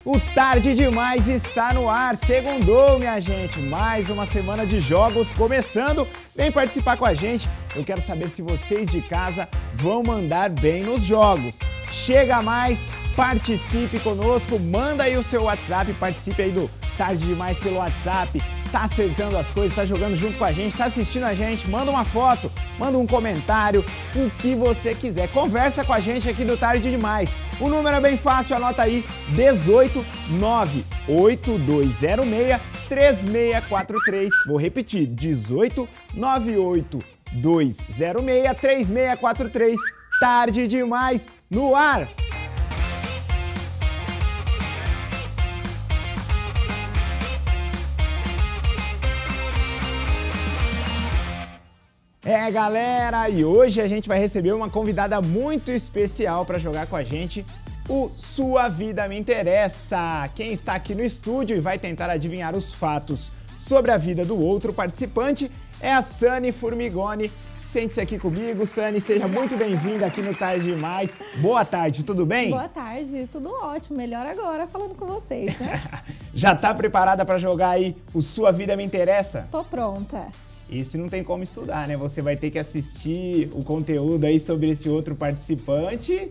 O Tarde Demais está no ar, segundou, minha gente. Mais uma semana de jogos começando. Vem participar com a gente. Eu quero saber se vocês de casa vão mandar bem nos jogos. Chega mais, participe conosco, manda aí o seu WhatsApp, participe aí do Tarde Demais pelo WhatsApp. Tá acertando as coisas, tá jogando junto com a gente, tá assistindo a gente, manda uma foto, manda um comentário, o que você quiser. Conversa com a gente aqui do Tarde Demais. O número é bem fácil, anota aí, 18 98206 3643. Vou repetir, 18 98206 3643. Tarde Demais no ar. É, galera, e hoje a gente vai receber uma convidada muito especial para jogar com a gente o Sua Vida Me Interessa. Quem está aqui no estúdio e vai tentar adivinhar os fatos sobre a vida do outro participante é a Sani Formigoni. Sente-se aqui comigo, Sani, seja muito bem-vinda aqui no Tarde Demais. Boa tarde, tudo bem? Boa tarde, tudo ótimo, melhor agora falando com vocês, né? Já tá preparada para jogar aí o Sua Vida Me Interessa? Tô pronta. Esse não tem como estudar, né? Você vai ter que assistir o conteúdo aí sobre esse outro participante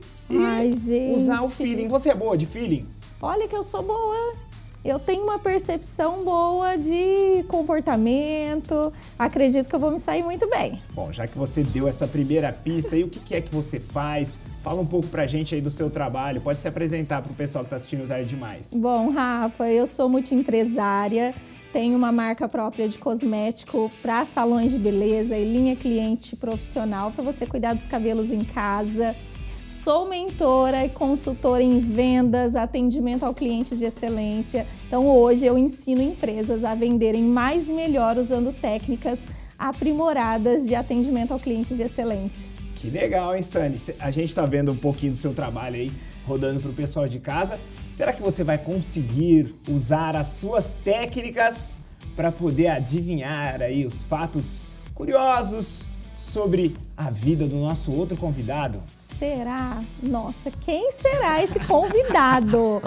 e usar o feeling. Você é boa de feeling? Olha que eu sou boa. Eu tenho uma percepção boa de comportamento. Acredito que eu vou me sair muito bem. Bom, já que você deu essa primeira pista, aí o que é que você faz? Fala um pouco pra gente aí do seu trabalho. Pode se apresentar pro pessoal que tá assistindo o Tarde Demais. Bom, Rafa, eu sou multiempresária. Tenho uma marca própria de cosmético para salões de beleza e linha cliente profissional para você cuidar dos cabelos em casa. Sou mentora e consultora em vendas, atendimento ao cliente de excelência. Então hoje eu ensino empresas a venderem mais e melhor usando técnicas aprimoradas de atendimento ao cliente de excelência. Que legal, hein, Sani? A gente está vendo um pouquinho do seu trabalho aí rodando para o pessoal de casa. Será que você vai conseguir usar as suas técnicas para poder adivinhar aí os fatos curiosos sobre a vida do nosso outro convado? Será? Nossa, quem será esse convidado?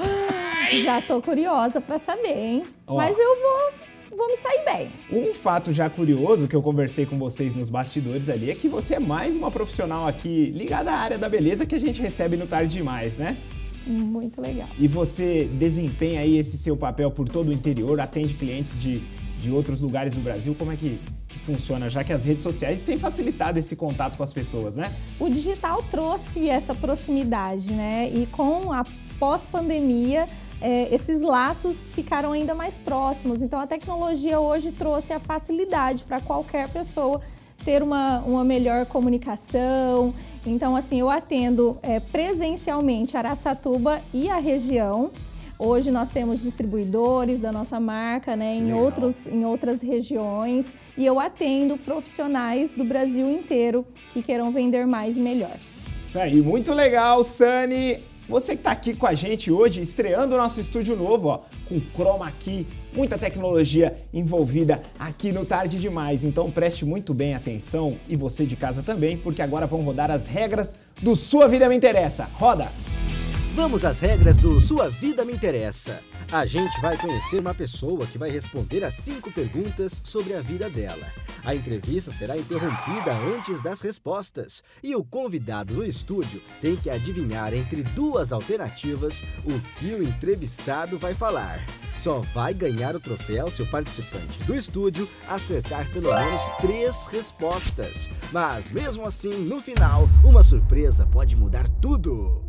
Já tô curiosa para saber, hein? Mas eu vou me sair bem. Um fato já curioso que eu conversei com vocês nos bastidores ali é que você é mais uma profissional aqui ligada à área da beleza que a gente recebe no Tarde Demais, né? Muito legal. E você desempenha aí esse seu papel por todo o interior, atende clientes de outros lugares do Brasil. Como é que funciona, já que as redes sociais têm facilitado esse contato com as pessoas, né? O digital trouxe essa proximidade, né? E com a pós-pandemia, esses laços ficaram ainda mais próximos. Então a tecnologia hoje trouxe a facilidade para qualquer pessoa ter uma melhor comunicação. Então, assim, eu atendo presencialmente Araçatuba e a região. Hoje nós temos distribuidores da nossa marca, né, em outras regiões. E eu atendo profissionais do Brasil inteiro que queiram vender mais e melhor. Isso aí, muito legal, Sani! Você que está aqui com a gente hoje, estreando o nosso estúdio novo, ó, com chroma key, muita tecnologia envolvida aqui no Tarde Demais. Então preste muito bem atenção e você de casa também, porque agora vão rodar as regras do Sua Vida Me Interessa. Roda! Vamos às regras do Sua Vida Me Interessa. A gente vai conhecer uma pessoa que vai responder a 5 perguntas sobre a vida dela. A entrevista será interrompida antes das respostas e o convidado do estúdio tem que adivinhar entre 2 alternativas o que o entrevistado vai falar. Só vai ganhar o troféu se o participante do estúdio acertar pelo menos 3 respostas. Mas mesmo assim, no final, uma surpresa pode mudar tudo.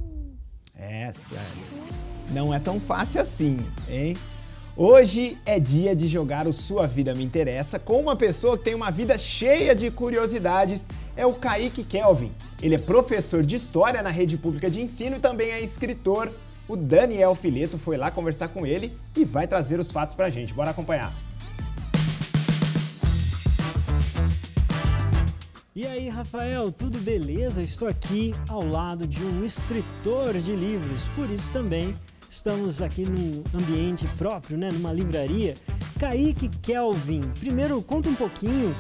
Sério. Não é tão fácil assim, hein? Hoje é dia de jogar o Sua Vida Me Interessa com uma pessoa que tem uma vida cheia de curiosidades, é o Kaique Kelvin. Ele é professor de História na rede pública de ensino e também é escritor. O Daniel Fileto foi lá conversar com ele e vai trazer os fatos pra gente. Bora acompanhar. E aí, Rafael, tudo beleza? Estou aqui ao lado de um escritor de livros, por isso também estamos aqui num ambiente próprio, né, numa livraria. Kaique Kelvin, primeiro conta um pouquinho,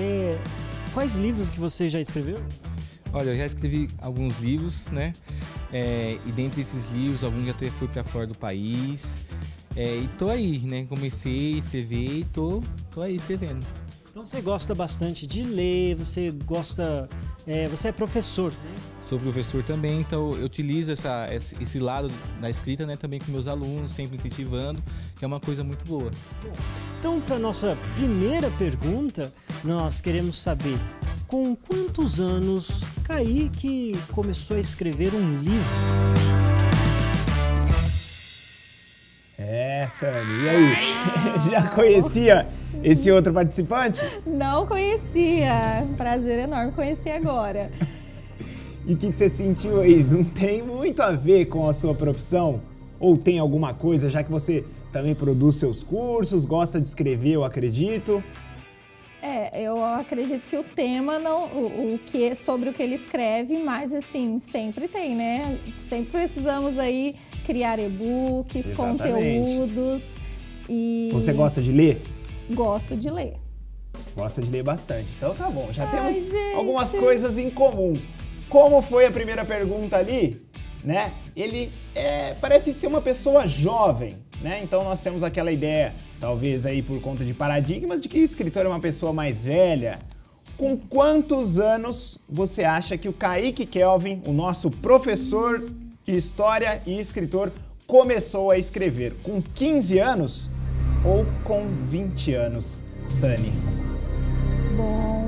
quais livros que você já escreveu? Olha, eu já escrevi alguns livros, né? E dentre esses livros, alguns já até foi para fora do país. E tô aí, né? Comecei a escrever e tô aí escrevendo. Então você gosta bastante de ler, você gosta... você é professor, né? Sou professor também, então eu utilizo esse lado da escrita, né, também com meus alunos, sempre incentivando, que é uma coisa muito boa. Então, para nossa primeira pergunta, nós queremos saber com quantos anos Kaique começou a escrever um livro? Sani, e aí? Já conhecia esse outro participante? Não conhecia. Prazer enorme conhecer agora. E o que você sentiu aí? Não tem muito a ver com a sua profissão? Ou tem alguma coisa, já que você também produz seus cursos, gosta de escrever, eu acredito? Eu acredito que o tema, sobre o que ele escreve, mas assim, sempre tem, né? Sempre precisamos aí criar e-books, conteúdos e... Você gosta de ler? Gosto de ler. Gosta de ler bastante. Então tá bom, já temos algumas coisas em comum. Como foi a primeira pergunta ali, né? Ele parece ser uma pessoa jovem, né? Então nós temos aquela ideia, talvez aí por conta de paradigmas, de que o escritor é uma pessoa mais velha. Com quantos anos você acha que o Kaique Kelvin, o nosso professor de história e escritor, começou a escrever? Com 15 anos ou com 20 anos, Sani? Bom,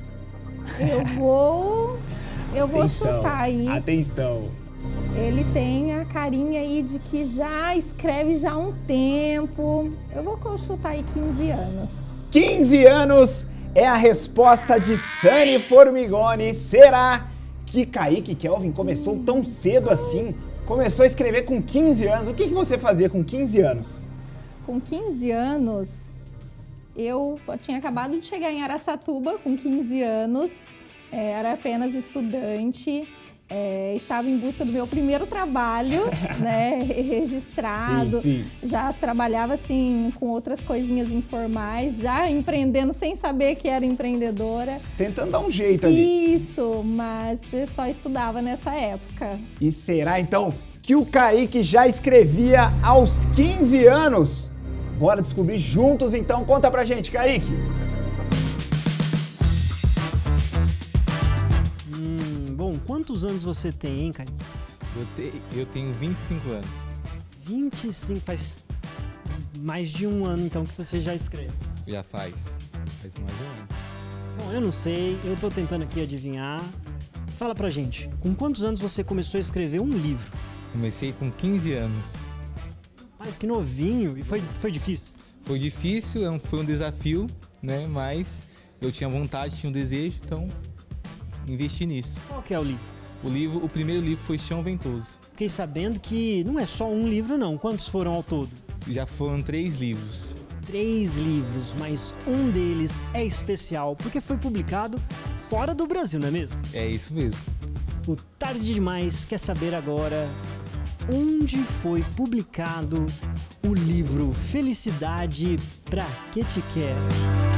eu vou chutar aí. Atenção. Ele tem a carinha aí de que já escreve já há um tempo. Eu vou chutar aí 15 anos. 15 anos é a resposta de Sani Formigoni. Será que Kaique Kelvin começou tão cedo assim? Começou a escrever com 15 anos. O que você fazia com 15 anos? Com 15 anos, eu tinha acabado de chegar em Araçatuba com 15 anos. Era apenas estudante. Estava em busca do meu primeiro trabalho, né, registrado. Sim. Já trabalhava assim com outras coisinhas informais, já empreendendo sem saber que era empreendedora. Tentando dar um jeito ali. Isso, mas eu só estudava nessa época. E será então que o Kaique já escrevia aos 15 anos? Bora descobrir juntos então. Conta pra gente, Kaique. Quantos anos você tem, hein, Kaique? Eu tenho 25 anos. 25? Faz mais de um ano, então, que você já escreve. Já faz mais de um ano. Bom, eu não sei, eu tô tentando aqui adivinhar. Fala pra gente, com quantos anos você começou a escrever um livro? Comecei com 15 anos. Mas que novinho, e foi difícil? Foi difícil, foi um desafio, né? Mas eu tinha vontade, tinha um desejo, então investi nisso. Qual que é o livro? O primeiro livro foi Chão Ventoso. Fiquei sabendo que não é só um livro não, quantos foram ao todo? Já foram 3 livros. 3 livros, mas um deles é especial porque foi publicado fora do Brasil, não é mesmo? É isso mesmo. O Tarde Demais quer saber agora onde foi publicado o livro Felicidade Pra Que Te Quero.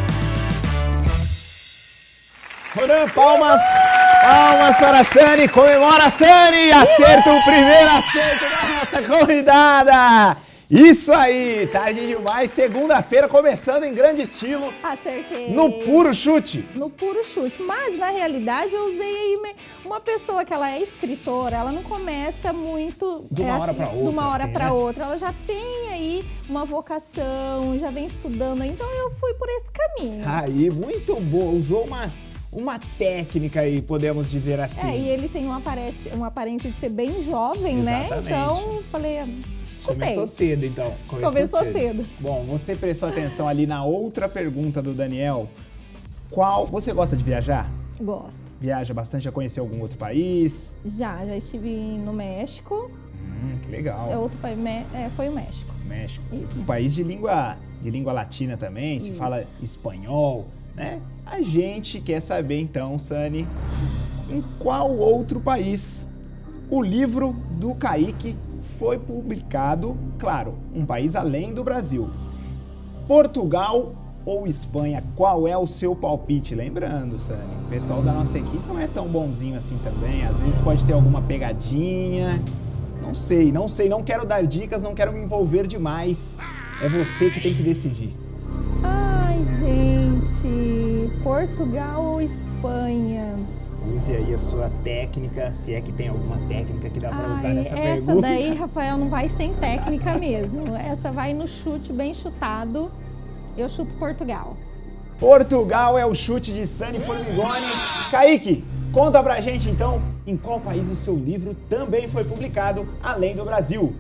Rodan, palmas! Palmas para a Sani! Comemora a Sani! Acerta o primeiro acerto da nossa convidada! Isso aí! Tarde demais, segunda-feira começando em grande estilo. Acertei. No puro chute. No puro chute. Mas, na realidade, eu usei aí uma pessoa que ela é escritora, ela não começa muito... De uma hora para outra. De uma hora assim, para né? outra. Ela já tem aí uma vocação, já vem estudando. Então, eu fui por esse caminho. Aí, muito bom. Usou uma técnica aí, podemos dizer assim. E ele tem uma aparência de ser bem jovem, exatamente, né? Então, falei... Começou cedo, então. Começou cedo. Bom, você prestou atenção ali na outra pergunta do Daniel. Você gosta de viajar? Gosto. Viaja bastante? Já conheceu algum outro país? Já estive no México. Que legal. Outro país foi o México. México. Isso. Um país de língua latina também, se fala espanhol, né? A gente quer saber então, Sani, em qual outro país o livro do Kaique foi publicado, claro, um país além do Brasil. Portugal, ou Espanha? Qual é o seu palpite? Lembrando, Sani, o pessoal da nossa equipe não é tão bonzinho assim também. Às vezes pode ter alguma pegadinha. Não sei, não quero dar dicas, não quero me envolver demais. É você que tem que decidir. Ai, gente, Portugal ou Espanha? Use aí a sua técnica, se é que tem alguma técnica que dá pra usar nessa pergunta. Essa daí, Rafael, não vai sem técnica mesmo. Essa vai no chute, bem chutado. Eu chuto Portugal. Portugal é o chute de Sani Formigoni. Kaique, conta pra gente então em qual país o seu livro também foi publicado, além do Brasil.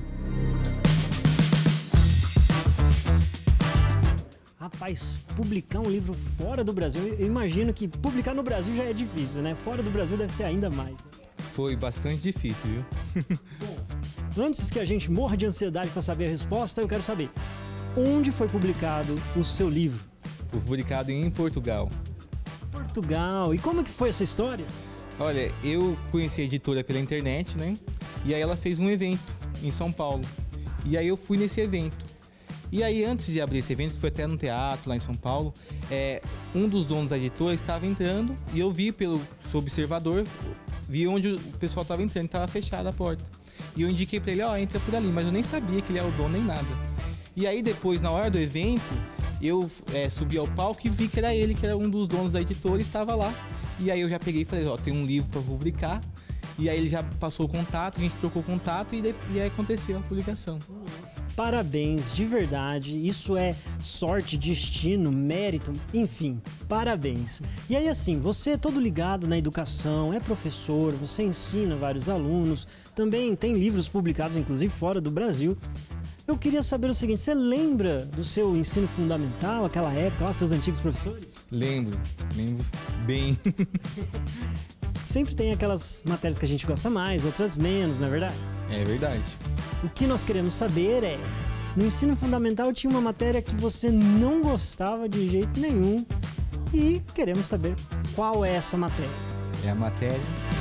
Rapaz, publicar um livro fora do Brasil, eu imagino que publicar no Brasil já é difícil, né? Fora do Brasil deve ser ainda mais. Foi bastante difícil, viu? Bom, antes que a gente morra de ansiedade para saber a resposta, eu quero saber, onde foi publicado o seu livro? Foi publicado em Portugal. Portugal. E como que foi essa história? Olha, eu conheci a editora pela internet, né? E aí ela fez um evento em São Paulo. E aí eu fui nesse evento. E aí, antes de abrir esse evento, que foi até no teatro lá em São Paulo, um dos donos da editora estava entrando e eu vi pelo seu observador, vi onde o pessoal estava entrando, estava fechada a porta. E eu indiquei para ele, entra por ali, mas eu nem sabia que ele era o dono nem nada. E aí depois, na hora do evento, eu subi ao palco e vi que era ele, que era um dos donos da editora, estava lá. E aí eu já peguei e falei, tem um livro para publicar. E aí ele já passou o contato, a gente trocou o contato e aí aconteceu a publicação. Parabéns, de verdade, isso é sorte, destino, mérito, enfim, parabéns. E aí assim, você é todo ligado na educação, é professor, você ensina vários alunos, também tem livros publicados, inclusive fora do Brasil. Eu queria saber o seguinte, você lembra do seu ensino fundamental, aquela época, lá, seus antigos professores? Lembro bem. Sempre tem aquelas matérias que a gente gosta mais, outras menos, não é verdade? É verdade. O que nós queremos saber é, no ensino fundamental tinha uma matéria que você não gostava de jeito nenhum e queremos saber qual é essa matéria. É a matéria...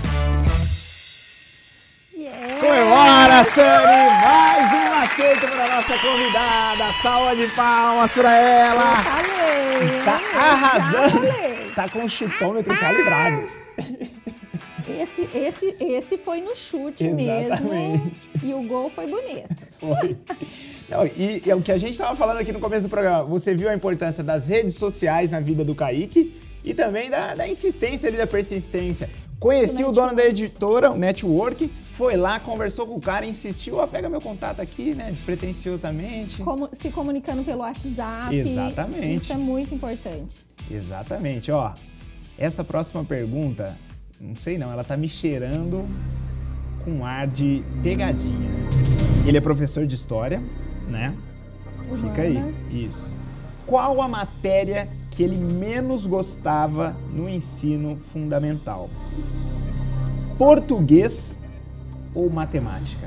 Comemora, Sani! Mais um aceito para a nossa convidada. Salva de palmas para ela. Eu falei, Está arrasando. Tá com o chutômetro calibrado. Esse foi no chute Exatamente. mesmo. E o gol foi bonito. Foi. Não, e é o que a gente estava falando aqui no começo do programa. Você viu a importância das redes sociais na vida do Kaique e também da insistência ali, da persistência. Conheci o dono da editora, o Network, foi lá, conversou com o cara, insistiu, pega meu contato aqui, né, despretensiosamente. Se comunicando pelo WhatsApp. Exatamente. Isso é muito importante. Exatamente, essa próxima pergunta, não sei não, ela tá me cheirando com ar de pegadinha. Ele é professor de história, né? Fica aí, isso. Qual a matéria que ele menos gostava no ensino fundamental? Português ou matemática?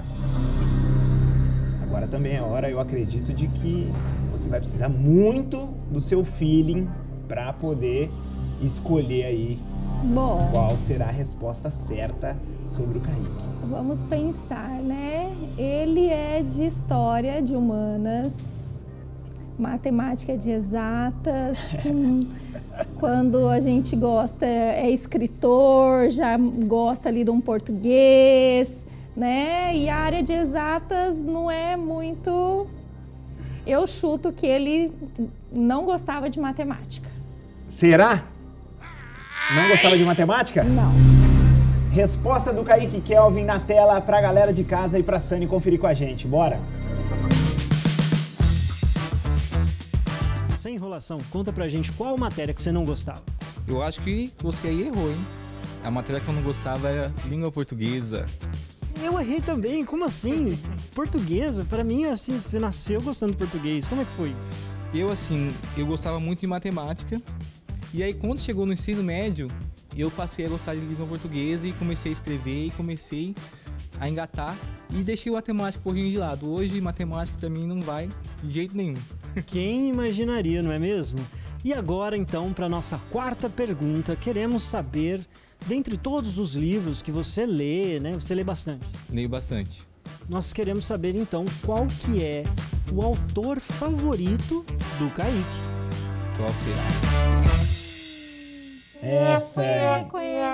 Agora também é hora, eu acredito, de que você vai precisar muito do seu feeling para poder escolher aí qual será a resposta certa sobre o Kaique. Vamos pensar, né? Ele é de história, de humanas, matemática de exatas. Quando a gente gosta, é escritor, já gosta ali de um português, né? E a área de exatas não é muito... Eu chuto que ele não gostava de matemática. Será? Não gostava de matemática? Não. Resposta do Kaique Kelvin na tela pra galera de casa e pra Sani conferir com a gente. Bora! Sem enrolação, conta pra gente qual matéria que você não gostava. Eu acho que você aí errou, hein? A matéria que eu não gostava era língua portuguesa. Eu errei também, como assim? Portuguesa? Pra mim, assim, você nasceu gostando de português, como é que foi? Eu gostava muito de matemática. E aí, quando chegou no ensino médio, eu passei a gostar de língua portuguesa e comecei a escrever e comecei a engatar e deixei o matemática um pouquinho de lado. Hoje, matemática pra mim não vai de jeito nenhum. Quem imaginaria, não é mesmo? E agora, então, para nossa quarta pergunta, queremos saber, dentre todos os livros que você lê, né? Você lê bastante. Leio bastante. Nós queremos saber, então, qual que é o autor favorito do Kaique. Qual será? Essa é.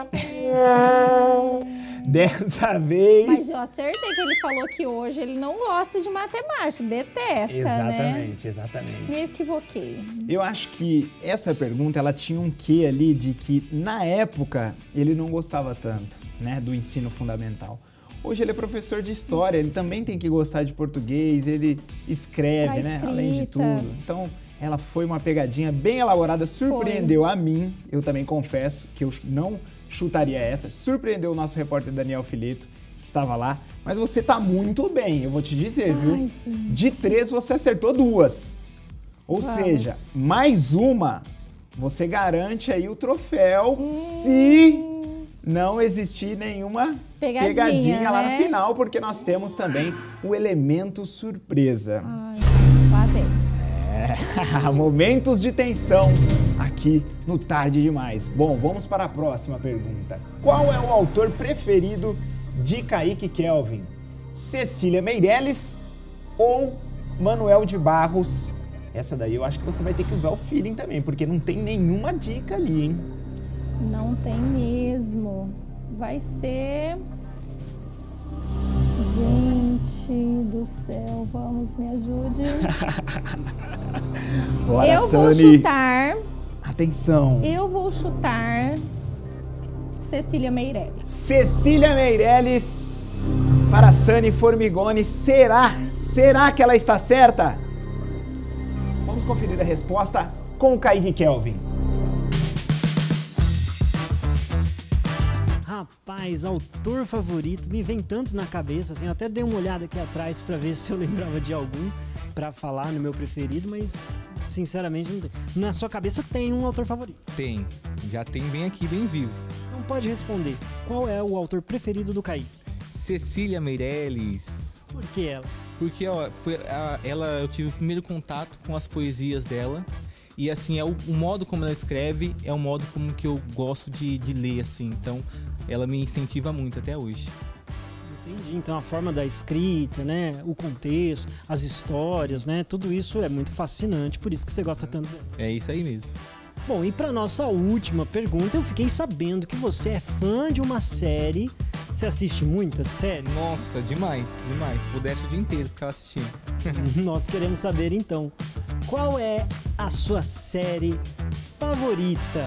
Dessa vez. Mas eu acertei que ele falou que hoje ele não gosta de matemática, detesta, Exatamente, né? exatamente. Me equivoquei. Eu acho que essa pergunta, ela tinha um quê ali de que, na época, ele não gostava tanto, né, do ensino fundamental. Hoje ele é professor de história, ele também tem que gostar de português, ele escreve, né, além de tudo. Então, ela foi uma pegadinha bem elaborada, surpreendeu a mim, eu também confesso que eu não chutaria essa, surpreendeu o nosso repórter Daniel Fileto, que estava lá, mas você tá muito bem, eu vou te dizer, viu? Gente. De 3 você acertou 2. Ou seja, mais uma, você garante aí o troféu se não existir nenhuma pegadinha lá né? no final, porque nós temos também o elemento surpresa. Ai, lá vem. Momentos de tensão aqui no Tarde Demais. Bom, vamos para a próxima pergunta. Qual é o autor preferido de Kaique Kelvin? Cecília Meirelles ou Manuel de Barros? Essa daí eu acho que você vai ter que usar o feeling também, porque não tem nenhuma dica ali, hein? Não tem mesmo. Vai ser... Gente do céu, vamos, me ajude. Bora, Eu vou Sani. chutar... Atenção. Eu vou chutar Cecília Meirelles. Cecília Meirelles para Sani Formigoni. Será que ela está certa? Vamos conferir a resposta com o Kaique Kelvin. Rapaz, autor favorito, me vem tantos na cabeça, assim, eu até dei uma olhada aqui atrás pra ver se eu lembrava de algum pra falar no meu preferido, mas sinceramente não tem. Na sua cabeça tem um autor favorito? Tem, já tem bem aqui, bem vivo. Não pode responder. Qual é o autor preferido do Kaique? Cecília Meirelles. Por que ela? Porque ó, eu tive o primeiro contato com as poesias dela. E assim, o modo como ela escreve é o modo como que eu gosto de ler, assim. Então, ela me incentiva muito até hoje. Entendi. Então, a forma da escrita, né? O contexto, as histórias, né? Tudo isso é muito fascinante, por isso que você gosta tanto dela. É isso aí mesmo. Bom, e para nossa última pergunta, eu fiquei sabendo que você é fã de uma série. Você assiste muitas séries? Nossa, demais, demais. Se pudesse o dia inteiro ficar assistindo. Nós queremos saber então, qual é a sua série favorita?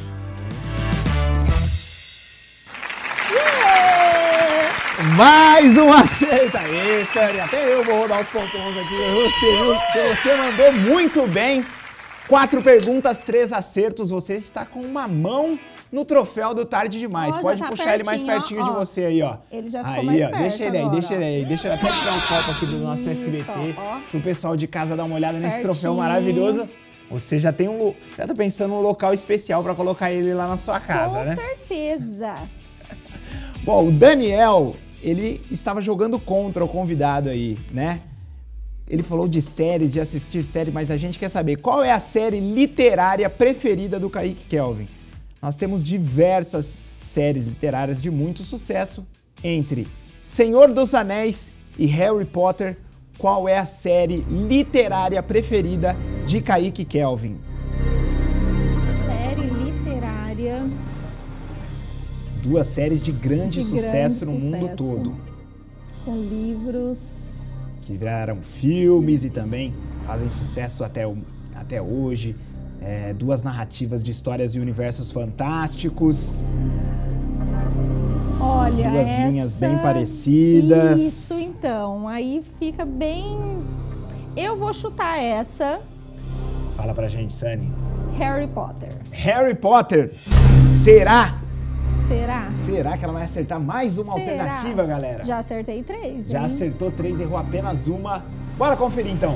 Mais um acerto aí, Sani. Até eu vou rodar os pontons aqui. Você viu que você mandou muito bem. 4 perguntas, 3 acertos. Você está com uma mão no troféu do Tarde Demais. Ó, Pode já tá puxar ele mais pertinho ó. de você aí, ó. Ele já ficou aí, mais ó. perto Deixa ele aí, agora, deixa ele aí. Deixa eu até tirar o copo aqui do nosso Isso, SBT. ó. Pro pessoal de casa dar uma olhada nesse Pertinho. troféu maravilhoso. Você já tem já tá pensando num local especial para colocar ele lá na sua casa, Com né? certeza. Bom, o Daniel, ele estava jogando contra o convidado aí, né? Ele falou de séries, de assistir série, mas a gente quer saber qual é a série literária preferida do Kaique Kelvin. Nós temos diversas séries literárias de muito sucesso, entre Senhor dos Anéis e Harry Potter. Qual é a série literária preferida de Kaique Kelvin? Série literária. 2 séries de grande sucesso no mundo sucesso. todo. Com livros. Que viraram filmes e também fazem sucesso até hoje. 2 narrativas de histórias e universos fantásticos. Olha, 2 linhas bem parecidas. Isso, então. Aí fica bem... Eu vou chutar essa. Fala pra gente, Sani. Harry Potter. Harry Potter. Será? Será? Será que ela vai acertar mais uma Será? alternativa, galera? Já acertei 3, Já hein? acertou 3, errou apenas uma. Bora conferir, então.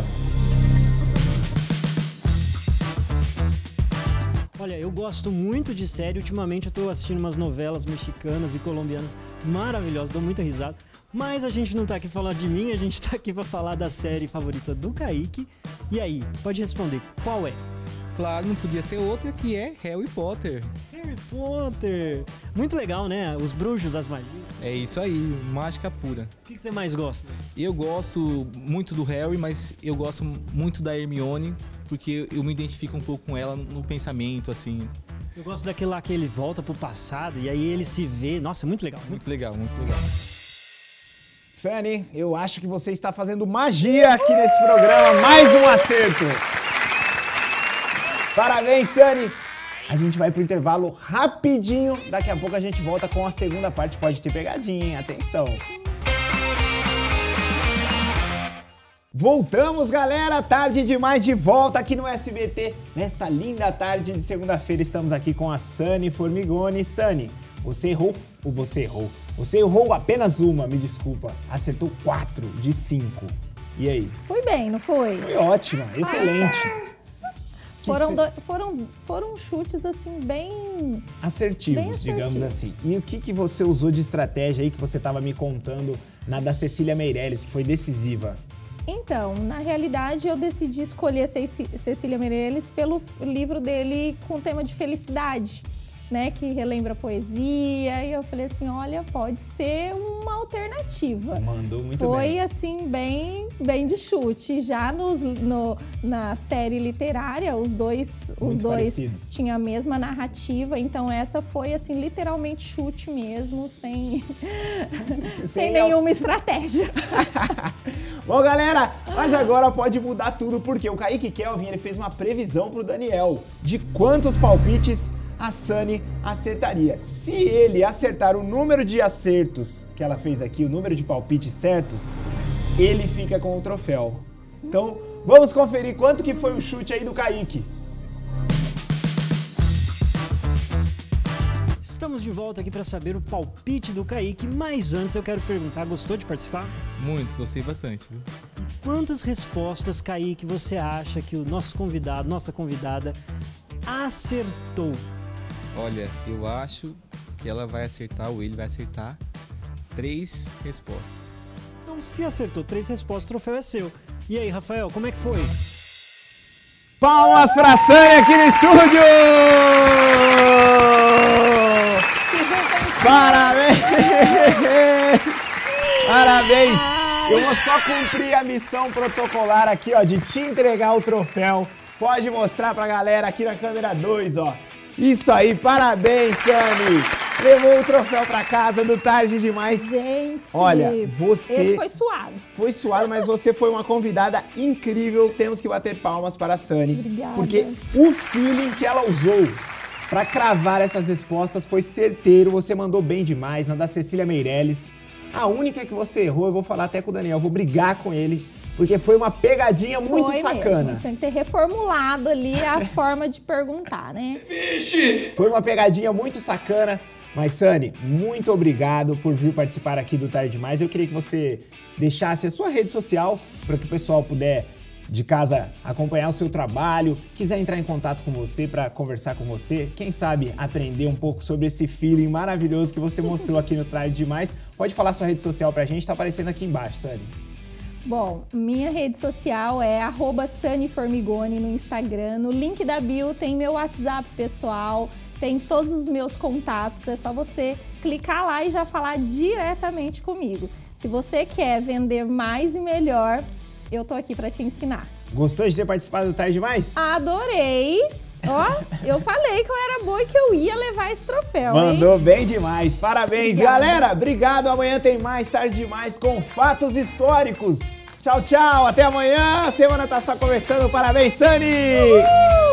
Olha, eu gosto muito de série. Ultimamente eu tô assistindo umas novelas mexicanas e colombianas maravilhosas, dou muita risada. Mas a gente não tá aqui falando de mim, a gente tá aqui pra falar da série favorita do Kaique. E aí, pode responder, qual é? claro, não podia ser outra, que é Harry Potter. Harry Potter! Muito legal, né? Os bruxos, as magias. É isso aí, mágica pura. O que você mais gosta? Eu gosto muito do Harry, mas eu gosto muito da Hermione, porque eu me identifico um pouco com ela no pensamento, assim. Eu gosto daquele lá que ele volta pro passado e aí ele se vê. Nossa, muito legal. Muito legal, muito legal. Sunny, eu acho que você está fazendo magia aqui nesse programa. Mais um acerto. Parabéns, Sunny. A gente vai pro intervalo rapidinho. Daqui a pouco a gente volta com a segunda parte. Pode ter pegadinha, hein? Atenção. Voltamos, galera. Tarde demais de volta aqui no SBT. Nessa linda tarde de segunda-feira estamos aqui com a Sunny Formigoni. Sunny, você errou ou você errou? Você errou apenas uma, me desculpa. Acertou 4 de 5. E aí? Fui bem, não foi? Foi ótima, excelente. Foram chutes, assim, bem assertivos, digamos assim. E o que você usou de estratégia aí que você estava me contando na da Cecília Meirelles, que foi decisiva? Então, na realidade, eu decidi escolher Cecília Meirelles pelo livro dele com tema de felicidade, né? Que relembra a poesia. E eu falei assim, olha, pode ser uma alternativa. Mandou muito bem. Foi, assim, bem de chute. Já na série literária, os dois tinham a mesma narrativa. Então, essa foi, assim, literalmente chute mesmo, sem nenhuma estratégia. Bom, galera, mas agora pode mudar tudo, porque o Kaique Kelvin ele fez uma previsão pro Daniel de quantos palpites a Sunny acertaria. Se ele acertar o número de acertos que ela fez aqui, o número de palpites certos, ele fica com o troféu. Então, vamos conferir quanto que foi o chute aí do Kaique. Estamos de volta aqui para saber o palpite do Kaique, mas antes eu quero perguntar, gostou de participar? Muito, gostei bastante, viu? Quantas respostas, Kaique, você acha que o nosso convidado, nossa convidada, acertou? Olha, eu acho que ela vai acertar, ou ele vai acertar, 3 respostas. Então, se acertou 3 respostas, o troféu é seu. E aí, Rafael, como é que foi? Palmas pra Sunny aqui no estúdio! Parabéns! Parabéns! Eu vou só cumprir a missão protocolar aqui, ó, de te entregar o troféu. Pode mostrar pra galera aqui na câmera 2, ó. Isso aí, parabéns, Sunny! Levou o troféu pra casa do Tarde Demais. Gente, olha, você... Esse foi suado. Foi suado, mas você foi uma convidada incrível. Temos que bater palmas para a Sunny. Obrigada. Porque o feeling que ela usou para cravar essas respostas foi certeiro. Você mandou bem demais. Na da Cecília Meirelles. A única que você errou, eu vou falar até com o Daniel, vou brigar com ele. Porque foi uma pegadinha muito sacana. Mesmo. Tinha que ter reformulado ali a forma de perguntar, né? Vixe! Foi uma pegadinha muito sacana. Mas, Sunny, muito obrigado por vir participar aqui do Tarde Demais. Eu queria que você deixasse a sua rede social para que o pessoal puder, de casa, acompanhar o seu trabalho, quiser entrar em contato com você para conversar com você, quem sabe aprender um pouco sobre esse feeling maravilhoso que você mostrou aqui no Tarde Demais. Pode falar sua rede social pra gente, tá aparecendo aqui embaixo, Sunny. Bom, minha rede social é @sunnyformigoni no Instagram. No link da bio tem meu WhatsApp pessoal, tem todos os meus contatos. É só você clicar lá e já falar diretamente comigo. Se você quer vender mais e melhor, eu tô aqui para te ensinar. Gostou de ter participado do Tarde Demais? Adorei! Ó, eu falei que eu era boa e que eu ia levar esse troféu, Mandou hein? bem demais, parabéns. Obrigada. Galera, obrigado. Amanhã tem mais Tarde Demais com fatos históricos. Tchau, tchau, até amanhã. A semana tá só começando. Parabéns, Sunny!